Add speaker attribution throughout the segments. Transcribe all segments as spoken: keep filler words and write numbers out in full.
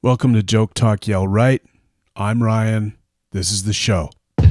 Speaker 1: Welcome to Joke Talk Yell Right. I'm Ryan. This is the show.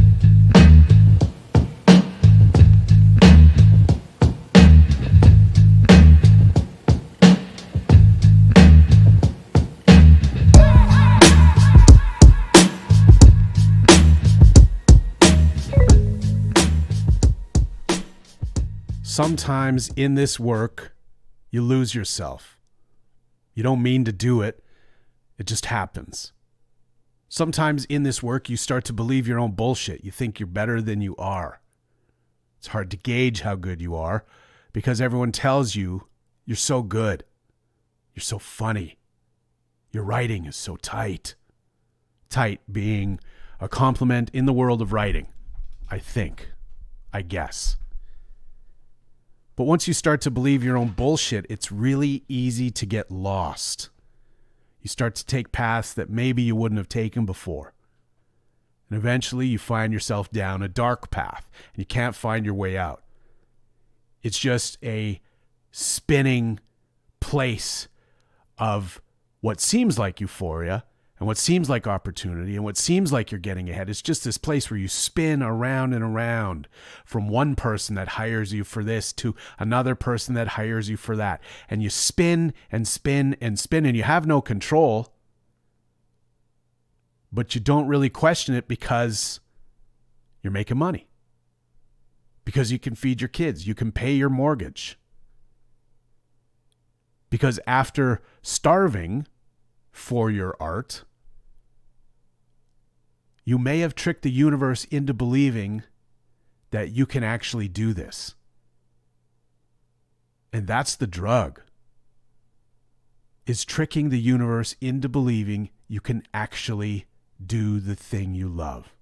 Speaker 1: Sometimes in this work, you lose yourself. You don't mean to do it. It just happens. Sometimes in this work, you start to believe your own bullshit. You think you're better than you are. It's hard to gauge how good you are because everyone tells you you're so good. You're so funny. Your writing is so tight. Tight being a compliment in the world of writing, I think, I guess. But once you start to believe your own bullshit, it's really easy to get lost. You start to take paths that maybe you wouldn't have taken before. And eventually you find yourself down a dark path and you can't find your way out. It's just a spinning place of what seems like euphoria and what seems like opportunity and what seems like you're getting ahead. It's just this place where you spin around and around from one person that hires you for this to another person that hires you for that. And you spin and spin and spin and you have no control, but you don't really question it because you're making money. Because you can feed your kids. You can pay your mortgage. Because after starving for your art, you may have tricked the universe into believing that you can actually do this. And that's the drug, is tricking the universe into believing you can actually do the thing you love.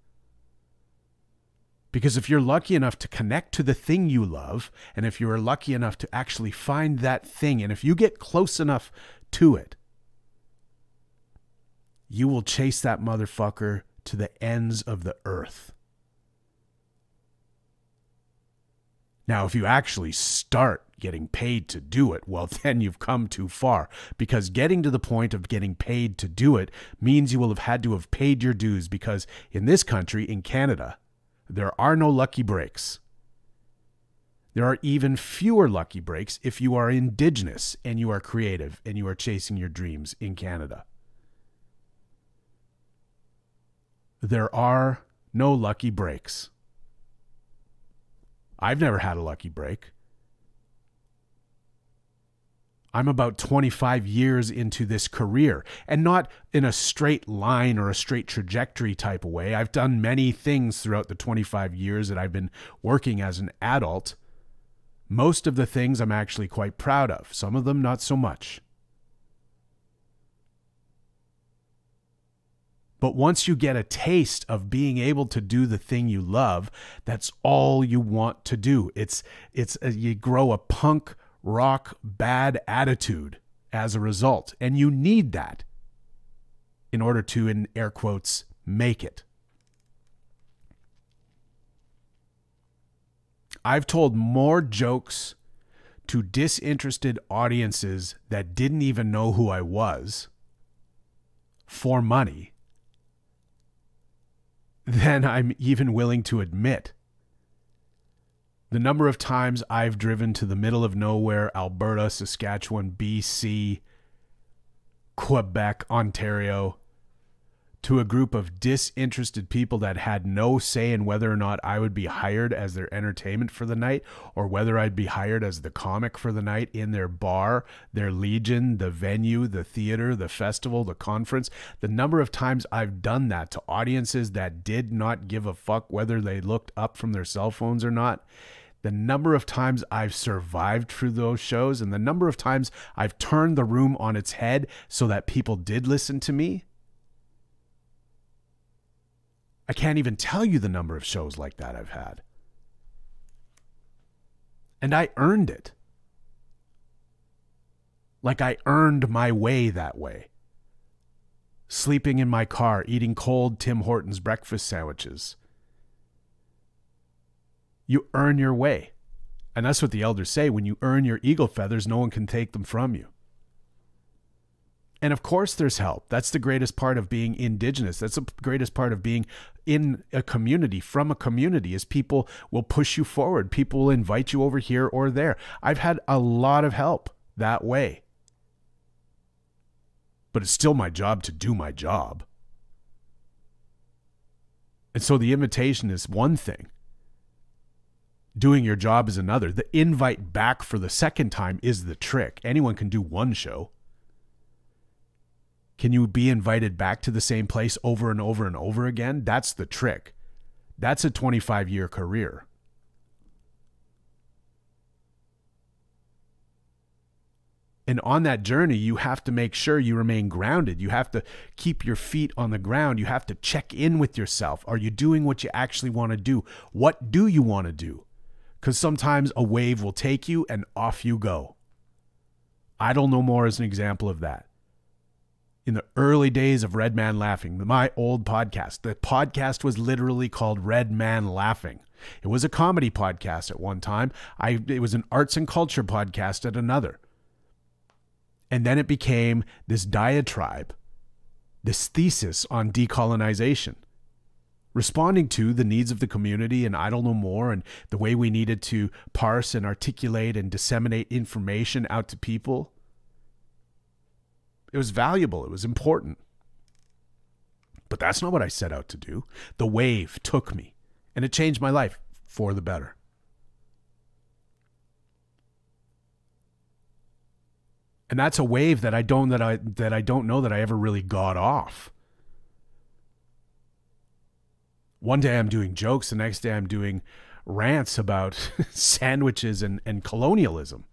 Speaker 1: Because if you're lucky enough to connect to the thing you love, and if you are lucky enough to actually find that thing, and if you get close enough to it, you will chase that motherfucker to the ends of the earth. Now, if you actually start getting paid to do it, well, then you've come too far. Because getting to the point of getting paid to do it means you will have had to have paid your dues. Because in this country, in Canada, there are no lucky breaks. There are even fewer lucky breaks if you are Indigenous and you are creative and you are chasing your dreams in Canada. There are no lucky breaks. I've never had a lucky break. I'm about twenty-five years into this career, and not in a straight line or a straight trajectory type of way. I've done many things throughout the twenty-five years that I've been working as an adult. Most of the things I'm actually quite proud of. Some of them not so much. But once you get a taste of being able to do the thing you love, that's all you want to do. It's it's a, you grow a punk rock bad attitude as a result, and you need that in order to, in air quotes, make it. I've told more jokes to disinterested audiences that didn't even know who I was for money than I'm even willing to admit. The number of times I've driven to the middle of nowhere, Alberta, Saskatchewan, B C, Quebec, Ontario, to a group of disinterested people that had no say in whether or not I would be hired as their entertainment for the night or whether I'd be hired as the comic for the night in their bar, their Legion, the venue, the theater, the festival, the conference. The number of times I've done that to audiences that did not give a fuck whether they looked up from their cell phones or not. The number of times I've survived through those shows and the number of times I've turned the room on its head so that people did listen to me. I can't even tell you the number of shows like that I've had. And I earned it. Like I earned my way that way. Sleeping in my car, eating cold Tim Hortons breakfast sandwiches. You earn your way. And that's what the elders say. When you earn your eagle feathers, no one can take them from you. And of course there's help. That's the greatest part of being Indigenous. That's the greatest part of being in a community, from a community, is people will push you forward. People will invite you over here or there. I've had a lot of help that way. But it's still my job to do my job. And so the invitation is one thing. Doing your job is another. The invite back for the second time is the trick. Anyone can do one show. Can you be invited back to the same place over and over and over again? That's the trick. That's a twenty-five year career. And on that journey, you have to make sure you remain grounded. You have to keep your feet on the ground. You have to check in with yourself. Are you doing what you actually want to do? What do you want to do? Because sometimes a wave will take you and off you go. Idle No More is an example of that. In the early days of Red Man Laughing, my old podcast, the podcast was literally called Red Man Laughing. It was a comedy podcast at one time. I, it was an arts and culture podcast at another. And then it became this diatribe, this thesis on decolonization, responding to the needs of the community and Idle No More and the way we needed to parse and articulate and disseminate information out to people. It was valuable. It was important. But that's not what I set out to do. The wave took me, and it changed my life for the better. And that's a wave that I don't that I that I don't know that I ever really got off. One day I'm doing jokes, the next day I'm doing rants about sandwiches and, and colonialism.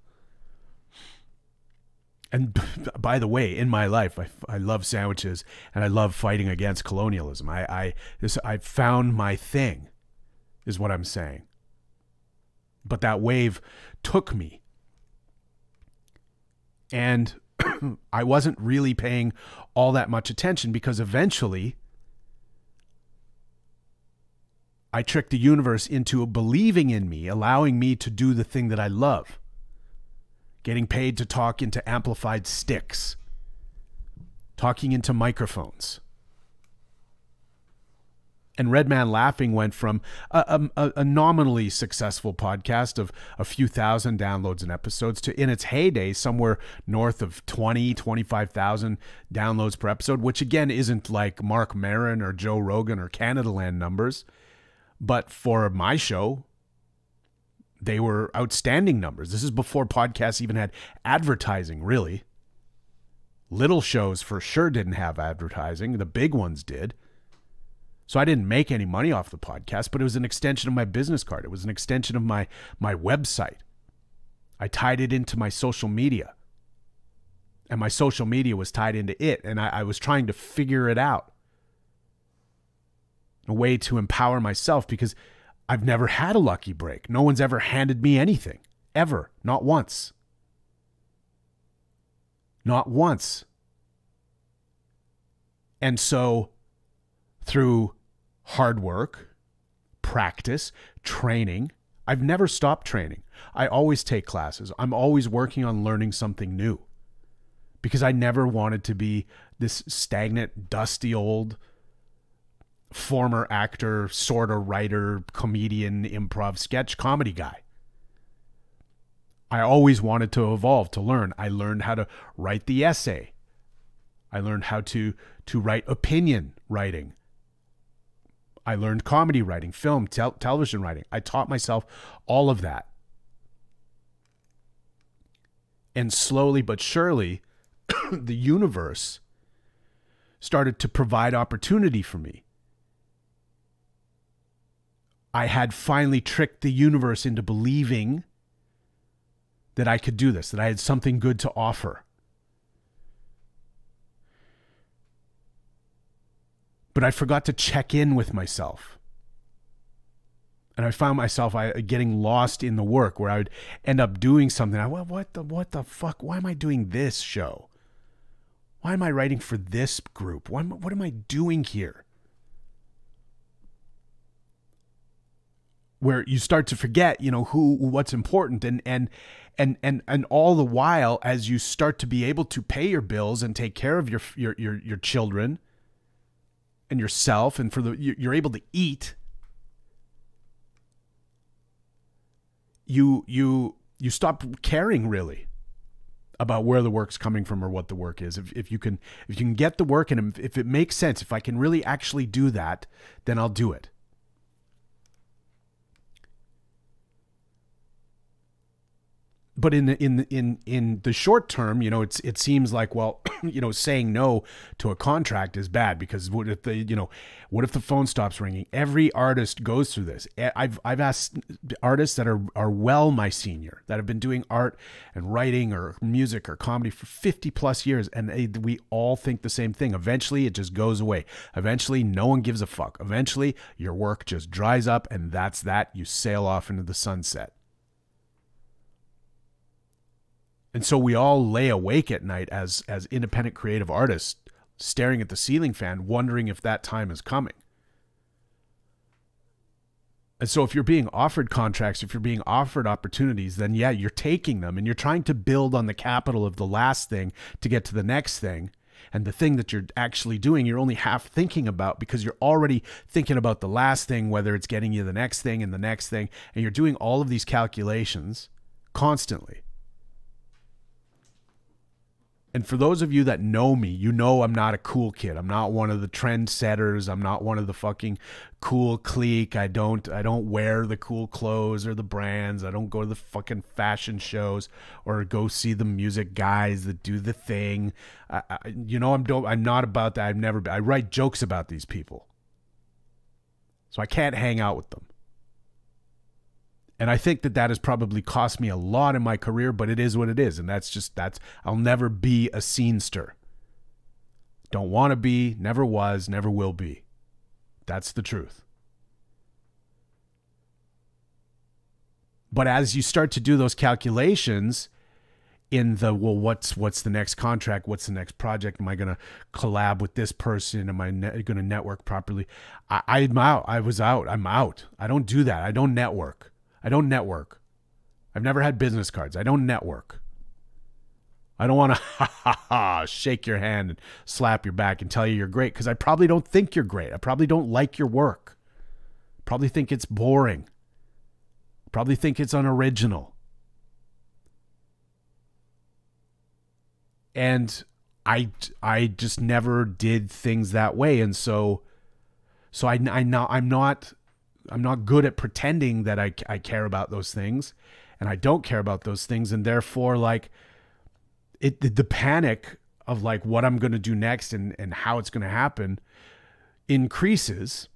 Speaker 1: And by the way, in my life, I, I love sandwiches and I love fighting against colonialism. I I this I found my thing, is what I'm saying. But that wave took me. And I wasn't really paying all that much attention because eventually I tricked the universe into believing in me, allowing me to do the thing that I love. Getting paid to talk into amplified sticks. Talking into microphones. And Red Man Laughing went from a, a, a nominally successful podcast of a few thousand downloads and episodes to, in its heyday, somewhere north of twenty, twenty-five thousand downloads per episode, which again isn't like Mark Maron or Joe Rogan or Canadaland numbers. But for my show, they were outstanding numbers. This is before podcasts even had advertising, really. Little shows for sure didn't have advertising. The big ones did. So I didn't make any money off the podcast, but it was an extension of my business card. It was an extension of my, my website. I tied it into my social media. And my social media was tied into it. And I, I was trying to figure it out. A way to empower myself, because I've never had a lucky break. No one's ever handed me anything. Ever. Not once. Not once. And so, through hard work, practice, training, I've never stopped training. I always take classes. I'm always working on learning something new. Because I never wanted to be this stagnant, dusty old former actor, sort of writer, comedian, improv, sketch, comedy guy. I always wanted to evolve, to learn. I learned how to write the essay. I learned how to, to write opinion writing. I learned comedy writing, film, tel- television writing. I taught myself all of that. And slowly but surely, the universe started to provide opportunity for me. I had finally tricked the universe into believing that I could do this, that I had something good to offer. But I forgot to check in with myself. And I found myself I, getting lost in the work, where I would end up doing something. I, well, what the, what the fuck? Why am I doing this show? Why am I writing for this group? Why, what am I doing here? where you start to forget, you know, who, what's important. And, and, and, and, and all the while, as you start to be able to pay your bills and take care of your, your, your, your children and yourself, and for the, you're able to eat, you, you, you stop caring really about where the work's coming from or what the work is. If, if you can, if you can get the work, and if it makes sense, if I can really actually do that, then I'll do it. But in the, in the, in in the short term, you know, it's it seems like, well, you know, saying no to a contract is bad, because what if the you know, what if the phone stops ringing? Every artist goes through this. I've I've asked artists that are are well my senior, that have been doing art and writing or music or comedy for fifty plus years, and they, we all think the same thing. Eventually, it just goes away. Eventually, no one gives a fuck. Eventually, your work just dries up, and that's that. You sail off into the sunset. And so we all lay awake at night as as independent creative artists, staring at the ceiling fan, wondering if that time is coming. And so if you're being offered contracts, if you're being offered opportunities, then yeah, you're taking them, and you're trying to build on the capital of the last thing to get to the next thing. And the thing that you're actually doing, you're only half thinking about, because you're already thinking about the last thing, whether it's getting you the next thing and the next thing. And you're doing all of these calculations constantly. And for those of you that know me, you know I'm not a cool kid. I'm not one of the trendsetters. I'm not one of the fucking cool clique. I don't I don't wear the cool clothes or the brands. I don't go to the fucking fashion shows or go see the music guys that do the thing. I, I, you know, I'm don't I'm not about that. I've never been. I write jokes about these people. So I can't hang out with them. And I think that that has probably cost me a lot in my career, but it is what it is. And that's just, that's, I'll never be a scenester. Don't want to be, never was, never will be. That's the truth. But as you start to do those calculations in the, well, what's, what's the next contract? What's the next project? Am I going to collab with this person? Am I ne- going to network properly? I, I'm out. I was out. I'm out. I don't do that. I don't network. I don't network. I've never had business cards. I don't network. I don't want to ha ha ha shake your hand and slap your back and tell you you're great, because I probably don't think you're great. I probably don't like your work. Probably think it's boring. Probably think it's unoriginal. And I I just never did things that way, and so so I I now I'm not I'm not good at pretending that I, I care about those things, and I don't care about those things. And therefore, like it, the, the panic of like what I'm going to do next and, and how it's going to happen increases,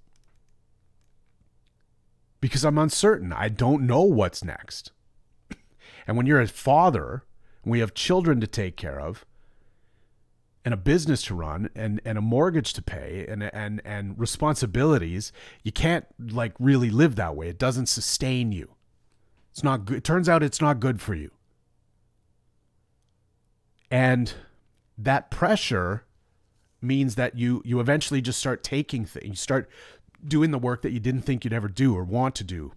Speaker 1: because I'm uncertain. I don't know what's next. And when you're a father, and we have children to take care of, and a business to run, and, and a mortgage to pay, and, and, and responsibilities, you can't like really live that way. It doesn't sustain you. It's not good. It turns out it's not good for you. And that pressure means that you, you eventually just start taking things. You start doing the work that you didn't think you'd ever do or want to do.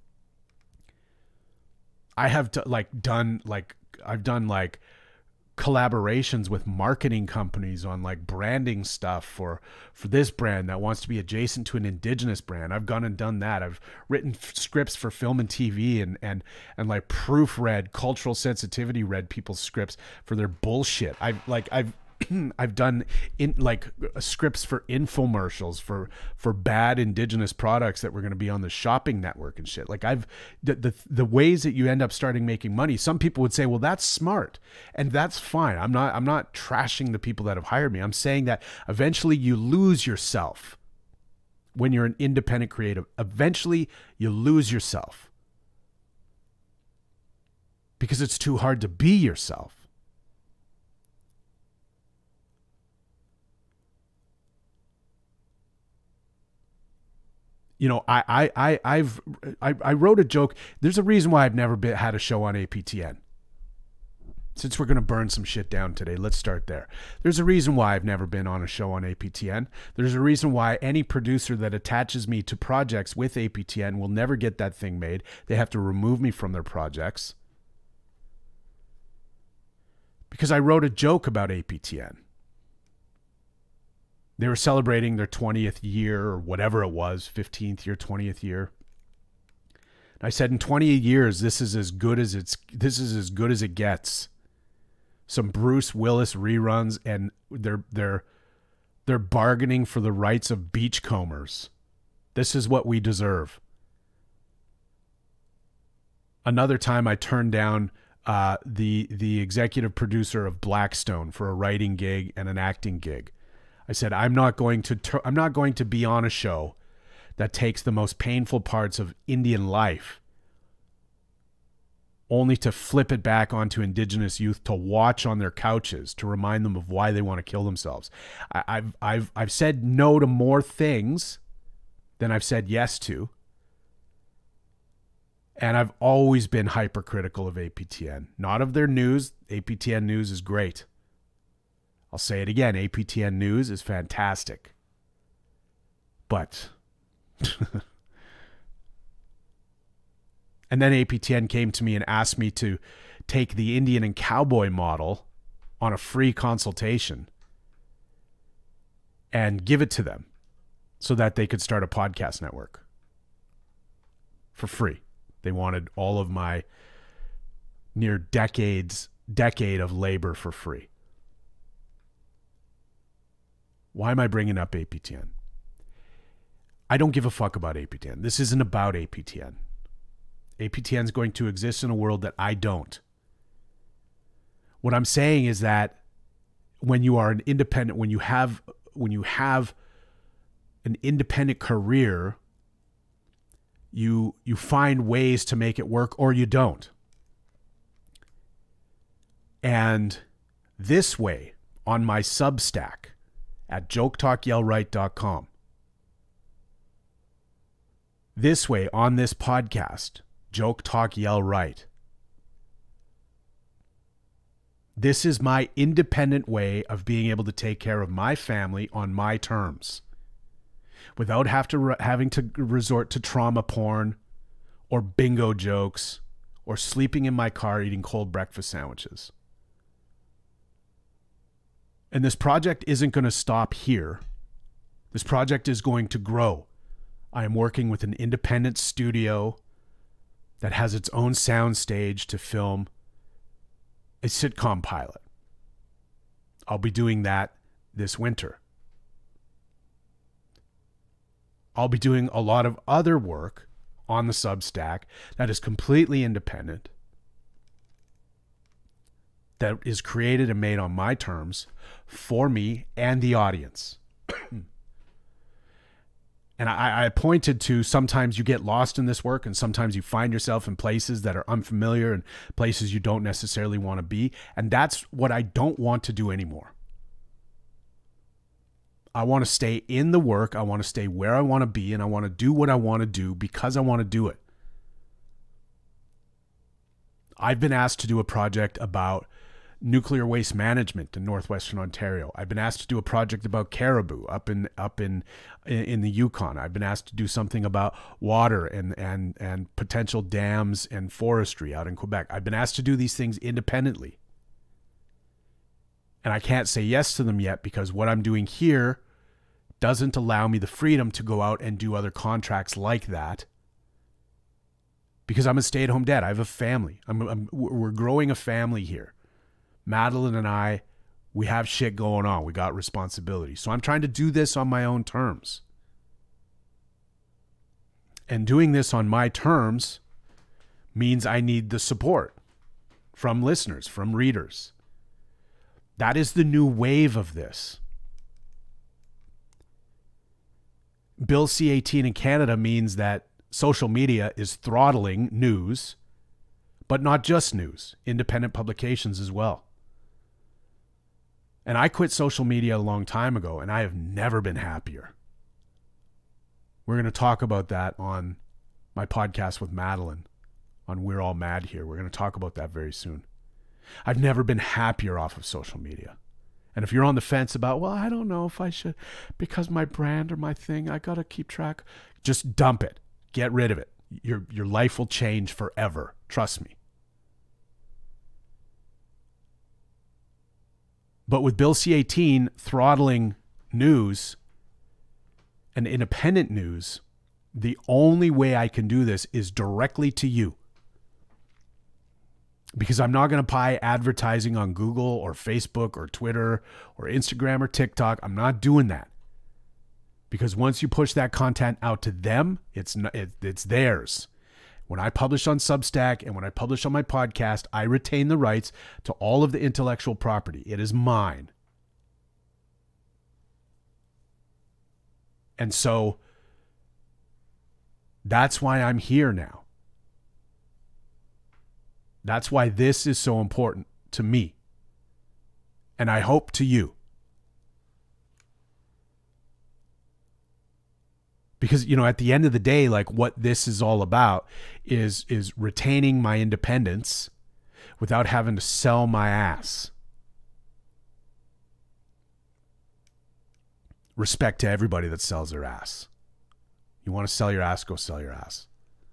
Speaker 1: I have to, like done like, I've done like, collaborations with marketing companies on like branding stuff for for this brand that wants to be adjacent to an indigenous brand. I've gone and done that. I've written f- scripts for film and T V, and and and like proofread, cultural sensitivity read people's scripts for their bullshit. I've like I've I've done in like scripts for infomercials for for bad indigenous products that were going to be on the shopping network and shit. Like I've the, the the ways that you end up starting making money. Some people would say, well, that's smart, and that's fine. I'm not I'm not trashing the people that have hired me. I'm saying that eventually you lose yourself when you're an independent creative. Eventually you lose yourself because it's too hard to be yourself. You know, I, I, I, I've, I, I wrote a joke. There's a reason why I've never been, had a show on A P T N. Since we're going to burn some shit down today, let's start there. There's a reason why I've never been on a show on A P T N. There's a reason why any producer that attaches me to projects with A P T N will never get that thing made. They have to remove me from their projects. Because I wrote a joke about A P T N. They were celebrating their twentieth year or whatever it was, fifteenth year, twentieth year. And I said, in twenty years, this is as good as it's this is as good as it gets. Some Bruce Willis reruns, and they're they're they're bargaining for the rights of beachcombers. This is what we deserve. Another time I turned down uh, the the executive producer of Blackstone for a writing gig and an acting gig. I said, I'm not going to ter- I'm not going to be on a show that takes the most painful parts of Indian life only to flip it back onto Indigenous youth to watch on their couches to remind them of why they want to kill themselves. I, I've I've I've said no to more things than I've said yes to. And I've always been hypercritical of A P T N. Not of their news. A P T N news is great. I'll say it again. A P T N news is fantastic. But... And then A P T N came to me and asked me to take the Indian and cowboy model on a free consultation and give it to them so that they could start a podcast network for free. They wanted all of my near decades, decade of labor for free. Why am I bringing up A P T N? I don't give a fuck about A P T N. This isn't about A P T N. A P T N is going to exist in a world that I don't. What I'm saying is that when you are an independent, when you have, when you have an independent career, you you find ways to make it work, or you don't. And this way, on my Substack at joke talk yell right dot com, this way on this podcast, Joke Talk Yell Right, this is my independent way of being able to take care of my family on my terms without have to re- having to resort to trauma porn or bingo jokes or sleeping in my car eating cold breakfast sandwiches. And this project isn't going to stop here. This project is going to grow. I am working with an independent studio that has its own sound stage to film a sitcom pilot. I'll be doing that this winter. I'll be doing a lot of other work on the Substack that is completely independent, that is created and made on my terms for me and the audience. And I, I pointed to sometimes you get lost in this work, and sometimes you find yourself in places that are unfamiliar and places you don't necessarily want to be. And that's what I don't want to do anymore. I want to stay in the work. I want to stay where I want to be, and I want to do what I want to do because I want to do it. I've been asked to do a project about nuclear waste management in northwestern Ontario. I've been asked to do a project about caribou up in up in in the Yukon. I've been asked to do something about water and and and potential dams and forestry out in Quebec. I've been asked to do these things independently. And I can't say yes to them yet because what I'm doing here doesn't allow me the freedom to go out and do other contracts like that. Because I'm a stay-at-home dad. I have a family. I'm, I'm we're growing a family here. Madeline and I, we have shit going on. We got responsibility. So I'm trying to do this on my own terms. And doing this on my terms means I need the support from listeners, from readers. That is the new wave of this. Bill C eighteen in Canada means that social media is throttling news, but not just news, independent publications as well. And I quit social media a long time ago, and I have never been happier. We're going to talk about that on my podcast with Madeline on We're All Mad Here. We're going to talk about that very soon. I've never been happier off of social media. And if you're on the fence about, well, I don't know if I should, because my brand or my thing, I got to keep track. Just dump it. Get rid of it. Your, your life will change forever. Trust me. But with Bill C eighteen throttling news and independent news, the only way I can do this is directly to you. Because I'm not going to buy advertising on Google or Facebook or Twitter or Instagram or TikTok. I'm not doing that. Because once you push that content out to them, it's it, it's theirs. When I publish on Substack and when I publish on my podcast, I retain the rights to all of the intellectual property. It is mine. And so that's why I'm here now. That's why this is so important to me. And I hope to you. Because, you know, at the end of the day, like what this is all about is, is retaining my independence without having to sell my ass. Respect to everybody that sells their ass. You want to sell your ass, go sell your ass.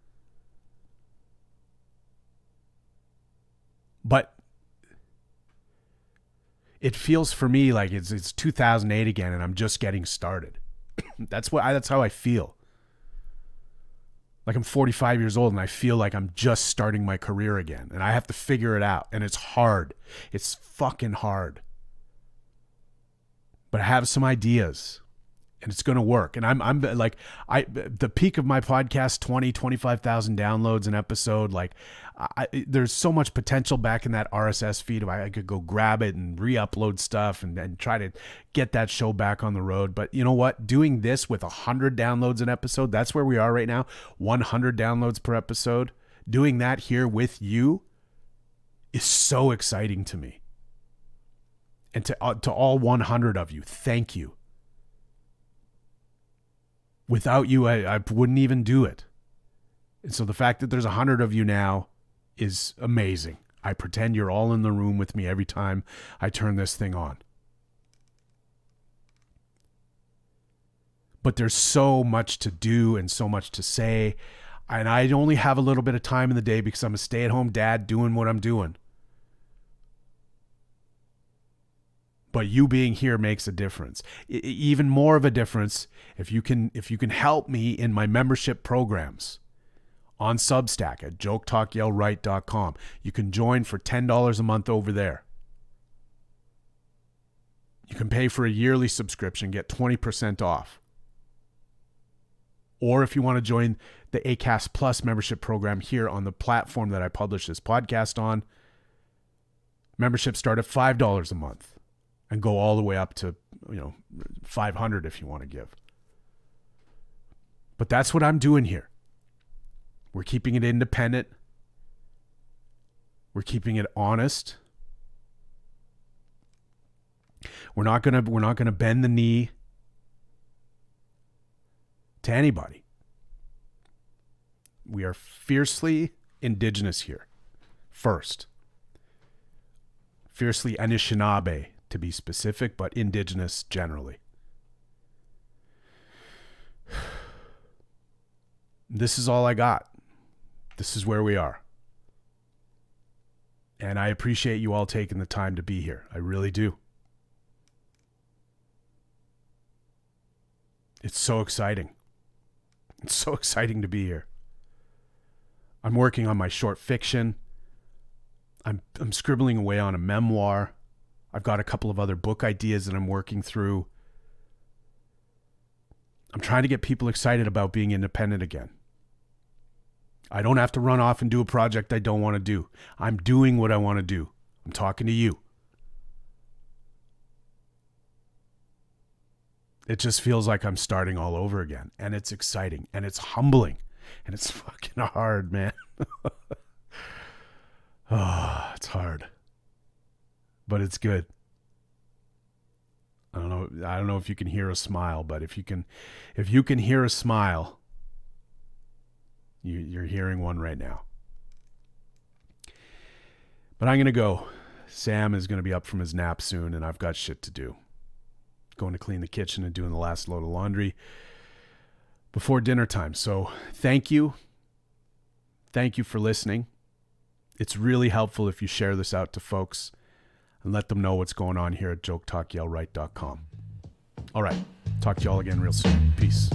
Speaker 1: But it feels for me like it's it's two thousand eight again and I'm just getting started. That's what I, that's how I feel. Like I'm forty-five years old and I feel like I'm just starting my career again and I have to figure it out and it's hard. It's fucking hard. But I have some ideas and it's going to work. And I'm I'm like I the peak of my podcast, twenty, twenty-five thousand downloads an episode. Like I, there's so much potential back in that R S S feed. I, I could go grab it and re-upload stuff and, and try to get that show back on the road. But you know what? Doing this with one hundred downloads an episode, that's where we are right now. one hundred downloads per episode. Doing that here with you is so exciting to me. And to, uh, to all one hundred of you, thank you. Without you, I, I wouldn't even do it. And so the fact that there's one hundred of you now is amazing. I pretend you're all in the room with me every time I turn this thing on. But there's so much to do and so much to say. And I only have a little bit of time in the day because I'm a stay-at-home dad doing what I'm doing. But you being here makes a difference. I, even more of a difference if you can if you can help me in my membership programs on Substack at joke talk yell right dot com. You can join for ten dollars a month over there. You can pay for a yearly subscription, get twenty percent off. Or if you want to join the Acast Plus membership program here on the platform that I publish this podcast on, memberships start at five dollars a month. And go all the way up to, you know, five hundred if you want to give. But that's what I'm doing here. We're keeping it independent. We're keeping it honest. We're not gonna we're not gonna bend the knee to anybody. We are fiercely indigenous here. First. Fiercely Anishinaabe, to be specific, but indigenous generally. This is all I got. This is where we are. And I appreciate you all taking the time to be here. I really do. It's so exciting. It's so exciting to be here. I'm working on my short fiction. I'm I'm scribbling away on a memoir. I've got a couple of other book ideas that I'm working through. I'm trying to get people excited about being independent again. I don't have to run off and do a project I don't want to do. I'm doing what I want to do. I'm talking to you. It just feels like I'm starting all over again. And it's exciting. And it's humbling. And it's fucking hard, man. Oh, it's hard. But it's good. I don't know. I don't know if you can hear a smile, but if you can, if you can hear a smile, you, you're hearing one right now. But I'm going to go. Sam is going to be up from his nap soon, and I've got shit to do. Going to clean the kitchen and doing the last load of laundry before dinner time. So thank you. Thank you for listening. It's really helpful if you share this out to folks and let them know what's going on here at joke talk yell right dot com. All right. Talk to y'all again real soon. Peace.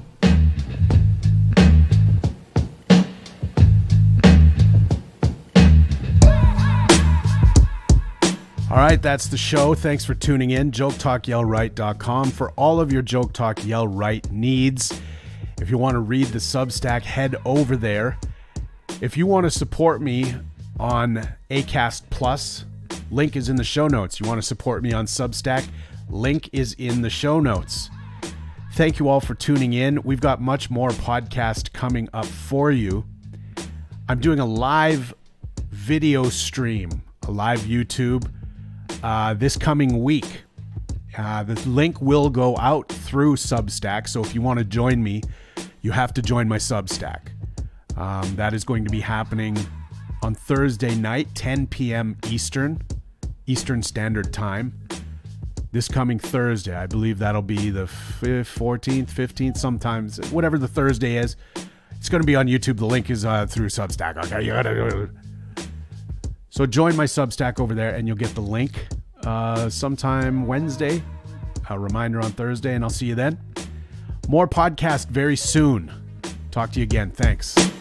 Speaker 1: All right, that's the show. Thanks for tuning in. joke talk yell right dot com for all of your Joke Talk Yell Right needs. If you want to read the Substack, head over there. If you want to support me on Acast Plus, link is in the show notes. You want to support me on Substack, link is in the show notes. Thank you all for tuning in. We've got much more podcast coming up for you. I'm doing a live video stream, a live YouTube, uh, this coming week. Uh, the link will go out through Substack, so if you want to join me, you have to join my Substack. Um, that is going to be happening on Thursday night, ten p.m. Eastern, Eastern Standard Time. This coming Thursday, I believe that'll be the fourteenth, fifteenth, sometimes, whatever the Thursday is. It's going to be on YouTube. The link is uh, through Substack. Okay, you gotta do it. So join my Substack over there, and you'll get the link uh, sometime Wednesday. A reminder on Thursday, and I'll see you then. More podcast very soon. Talk to you again. Thanks.